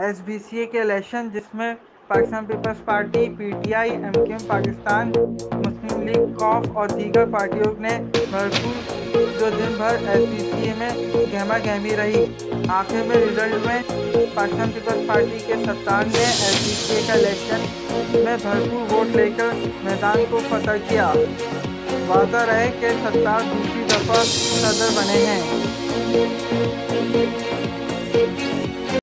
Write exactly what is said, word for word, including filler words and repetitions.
S B C ए के election, जिसमें Pakistan Peoples Party, P T I, M Q M Pakistan, Muslim League कॉफ और दीगर पार्टियों ने भरपूर जो दिन भर एस बी सी ए में गहमा गहमी रही। आखिर में रिजल्ट में पाकिस्तान पीपल्स पार्टी के सत्तार ने एस बी सी ए का इलेक्शन में भरपूर वोट लेकर मैदान को फतह किया। वादा रहे कि सत्तार दूसरी दफा सदर बने हैं।